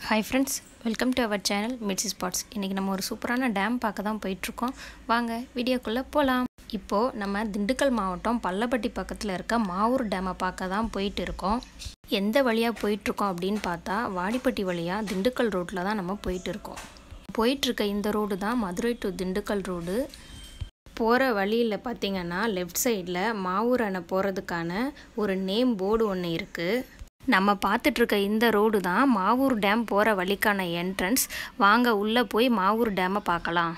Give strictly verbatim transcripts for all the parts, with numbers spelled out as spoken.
Hi friends, welcome to our channel Mitzi Spots. இன்னைக்கு நம்ம ஒரு சூப்பரான டேம் பார்க்க தான் போயிட்டு இருக்கோம். வாங்க வீடியோக்குள்ள போலாம். இப்போ நம்ம திண்டுக்கல் மாவட்டம் பள்ளப்பட்டி பக்கத்துல இருக்க மாவூர் டேமை பார்க்க தான் போயிட்டு இருக்கோம். எந்த வழியா போயிட்டு இருக்கோம் அப்படினு பார்த்தா வாடிப்பட்டி வழியா திண்டுக்கல் ரோட்ல தான் நம்ம போயிட்டு இருக்கோம். போயிட்டு இருக்க இந்த ரோடு தான் மதுரை டு திண்டுக்கல் ரோடு. போற வழியில பாத்தீங்கன்னா லெஃப்ட் சைடுல மாவூர் அணை போறதுக்கான ஒரு நேம் போர்டு ஒன்னு இருக்கு. நம்ம பார்த்துட்டு இருக்க இந்த ரோடு தான் மாவூர் டேம் போற வழிக்கான என்ட்ரன்ஸ். வாங்க உள்ள போய் மாவூர் டேமை பார்க்கலாம்.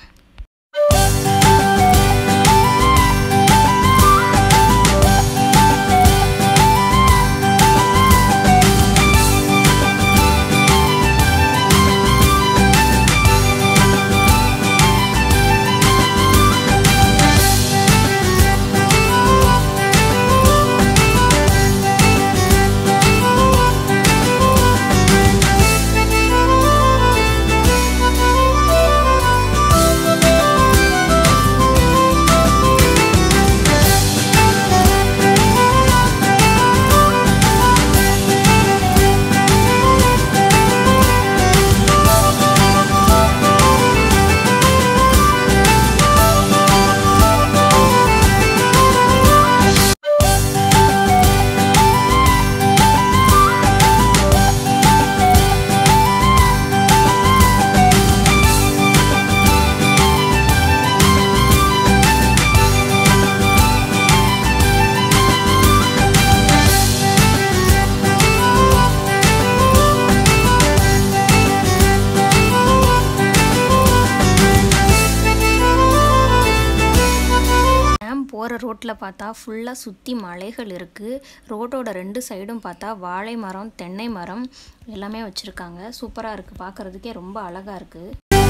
போற ரோட்ல பார்த்தா ஃபுல்லா சுத்தி மலைகள் இருக்கு. ரோட்டோட ரெண்டு சைடும் பார்த்தா வாழை மரம், தென்னை மரம் எல்லாமே வச்சிருக்காங்க. சூப்பரா இருக்கு, பார்க்கிறதுக்கே ரொம்ப அழகா இருக்கு.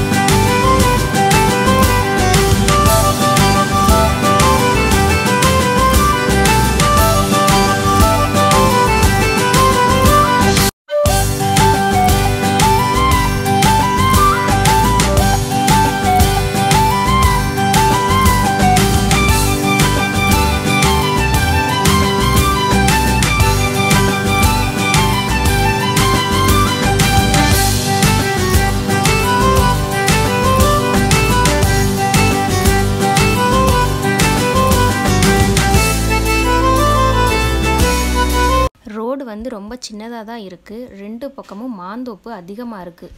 ரோடு வந்து ரொம்ப சின்னதா தான் இருக்கு. ரெண்டு பக்கமும் மாந்தோப்பு அதிகமா இருக்கு.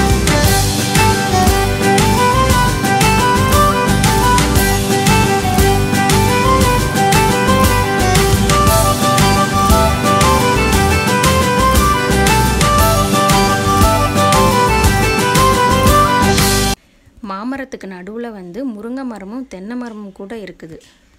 மாமரத்துக்கு நடுவுல வந்து முருங்கை மரமும் தென்னை மரமும் கூட இருக்குது.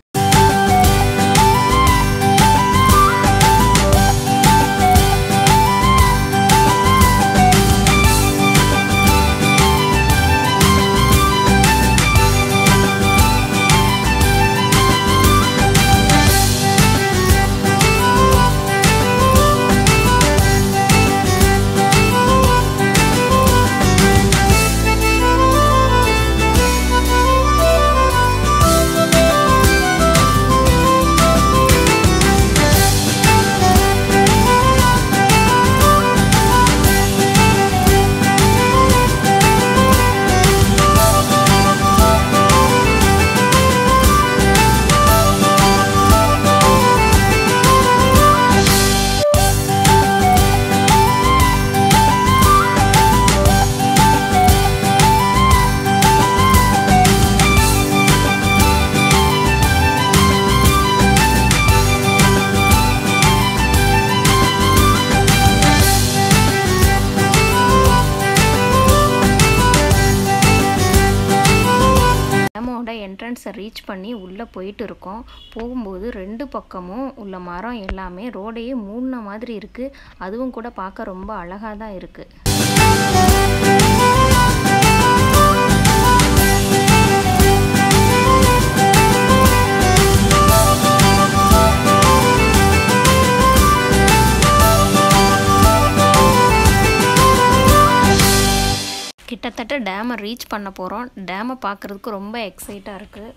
என்ட்ரன்ஸை ரீச் பண்ணி உள்ளே போயிட்டு இருக்கோம். போகும்போது ரெண்டு பக்கமும் உள்ள மரம் எல்லாமே ரோடையே மூடின மாதிரி இருக்கு. அதுவும் கூட பார்க்க ரொம்ப அழகா தான் இருக்கு. கிட்டத்தட்ட டேமை ரீச் பண்ண போகிறோம். டேமை பார்க்குறதுக்கு ரொம்ப எக்ஸைட்டாக இருக்குது.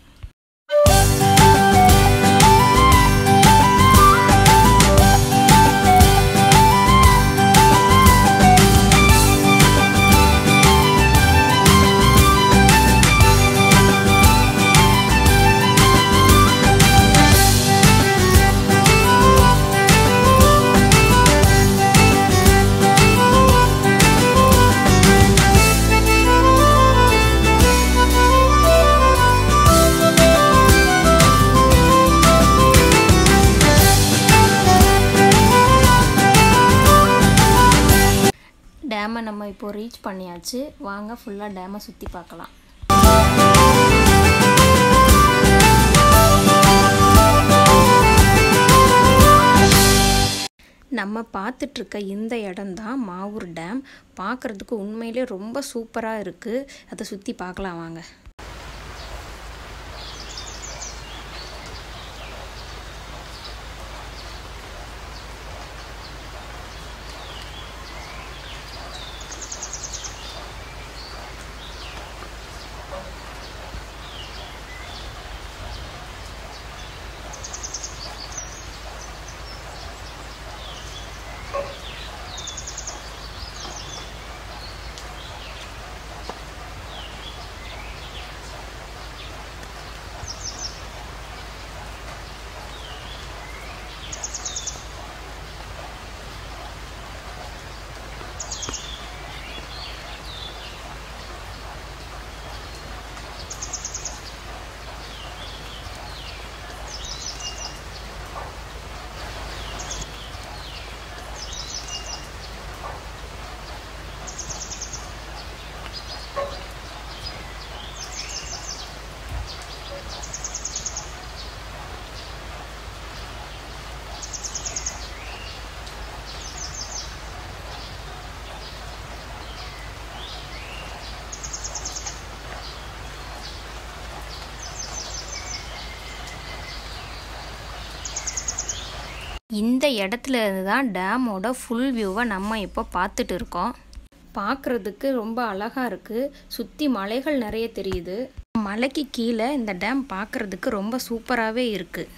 டேமை நம்ம இப்போ ரீச் பண்ணியாச்சு. வாங்க ஃபுல்லாக டேமை சுற்றி பார்க்கலாம். நம்ம பார்த்துட்ருக்க இந்த இடம் தான் மாவூர் டேம். பார்க்குறதுக்கு உண்மையிலே ரொம்ப சூப்பராக இருக்குது. அதை சுற்றி பார்க்கலாம் வாங்க. இந்த இடத்துல இருந்து தான் டேமோட ஃபுல் வியூவை நம்ம இப்போ பார்த்துட்டு இருக்கோம். பார்க்குறதுக்கு ரொம்ப அழகாக இருக்குது. சுற்றி மலைகள் நிறைய தெரியுது. மலைக்கு கீழே இந்த டேம் பார்க்குறதுக்கு ரொம்ப சூப்பராகவே இருக்குது.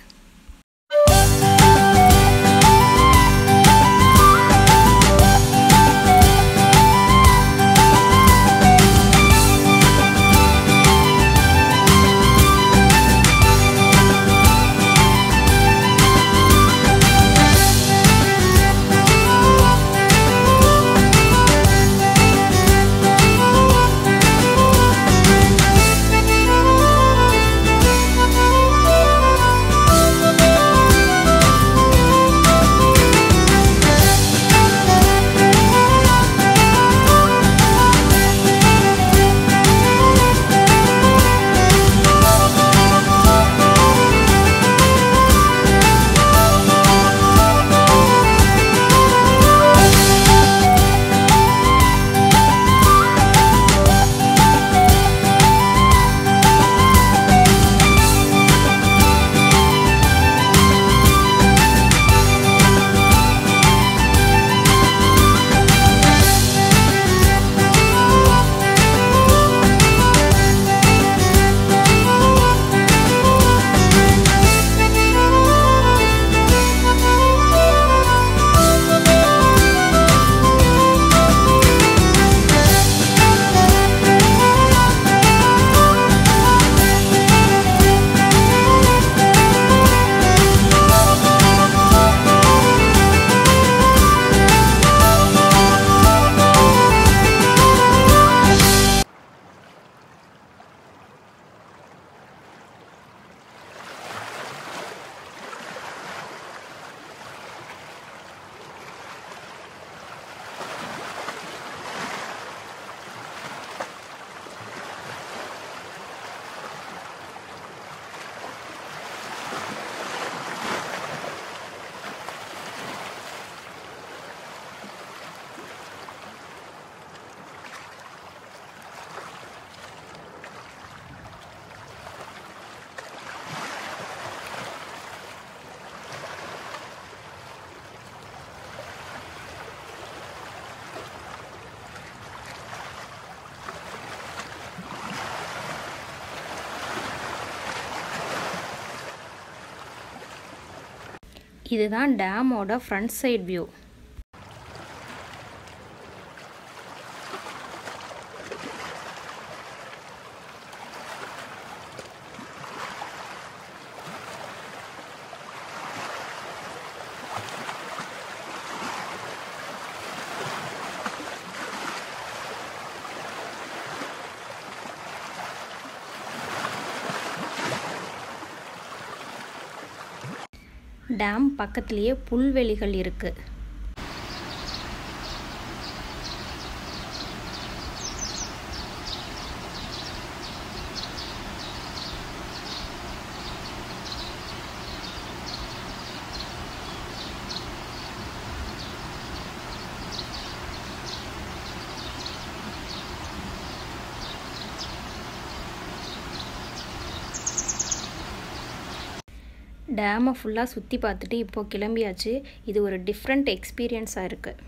இதுதான் டேமோட ஃப்ரண்ட் சைடு வியூ. டேம் பக்கத்துலேயே புல்வெளிகள் இருக்குது. டேமை ஃபுல்லாக சுற்றி பார்த்துட்டு இப்போது கிளம்பியாச்சு. இது ஒரு டிஃப்ரெண்ட் எக்ஸ்பீரியன்ஸாக இருக்குது.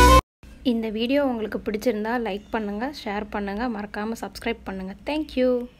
இந்த வீடியோ உங்களுக்கு பிடிச்சிருந்தா லைக் பண்ணுங்கள், ஷேர் பண்ணுங்கள், மறக்காமல் சப்ஸ்கிரைப் பண்ணுங்கள். தேங்க்யூ.